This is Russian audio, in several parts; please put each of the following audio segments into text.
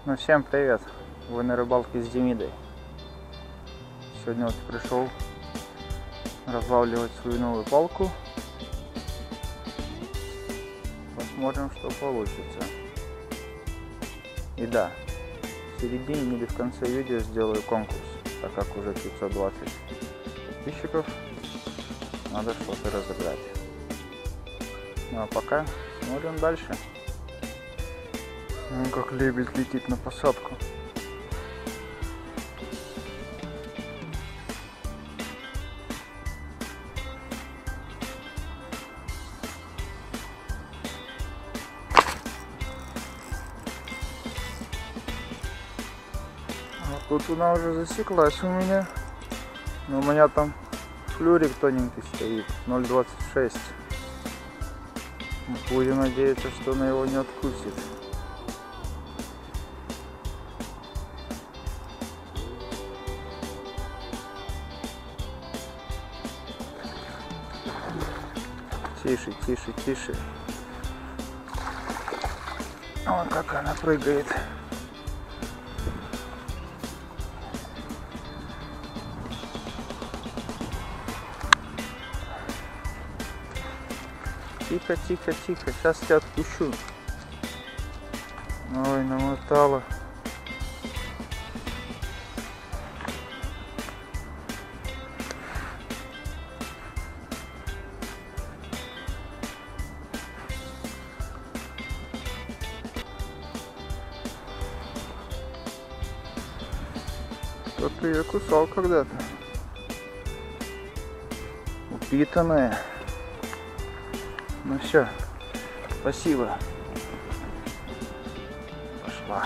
Ну всем привет! Вы на рыбалке с Демидой. Сегодня вот пришел разлавливать свою новую палку. Посмотрим, что получится. И да, в середине или в конце видео сделаю конкурс, так как уже 520 подписчиков, надо что-то разыграть. Ну а пока смотрим дальше. Ну как лебедь летит на посадку. Вот тут она уже засеклась у меня. Но у меня там флюрик тоненький стоит, 0,26. Будем надеяться, что она его не откусит. Тише, тише, тише. О, как она прыгает. Тихо, тихо, тихо. Сейчас тебя отпущу. Ой, намотала. Кто-то ее кусал когда-то. Упитанная. Ну все, спасибо. Пошла.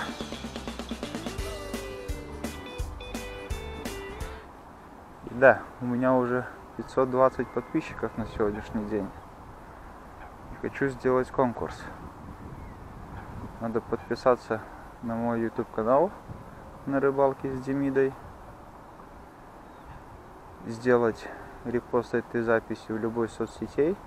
И да, у меня уже 520 подписчиков на сегодняшний день. И хочу сделать конкурс. Надо подписаться на мой YouTube канал на рыбалке с Демидой. Сделать репост этой записи в любой соцсетей.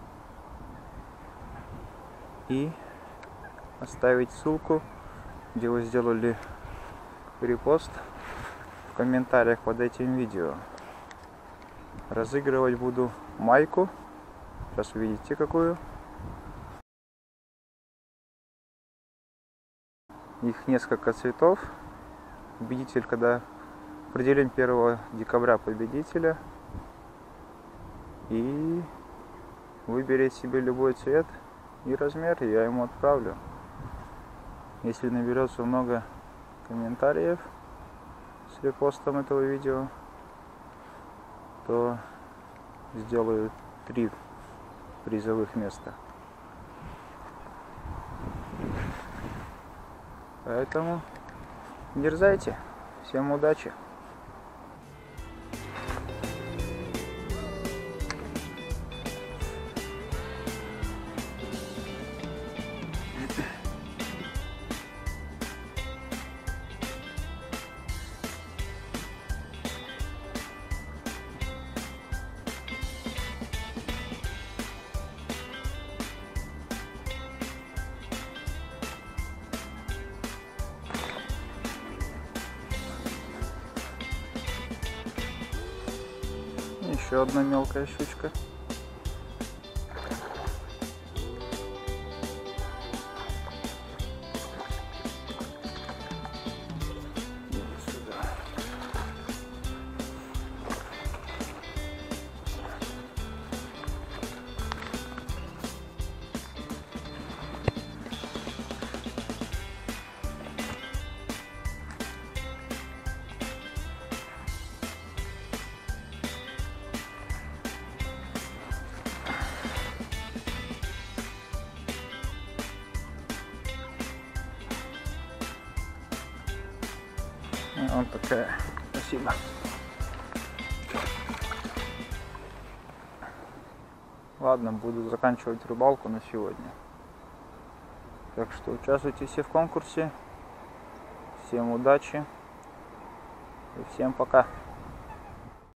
И оставить ссылку, где вы сделали репост, в комментариях под этим видео. Разыгрывать буду майку. Сейчас увидите какую. Их несколько цветов. Победитель, когда определим 1 декабря победителя. И выберет себе любой цвет и размер, я ему отправлю. Если наберется много комментариев с репостом этого видео, то сделаю 3 призовых места. Поэтому дерзайте. Всем удачи! Еще одна мелкая щучка. Вот такая. Спасибо. Ладно, буду заканчивать рыбалку на сегодня. Так что участвуйте все в конкурсе. Всем удачи. И всем пока.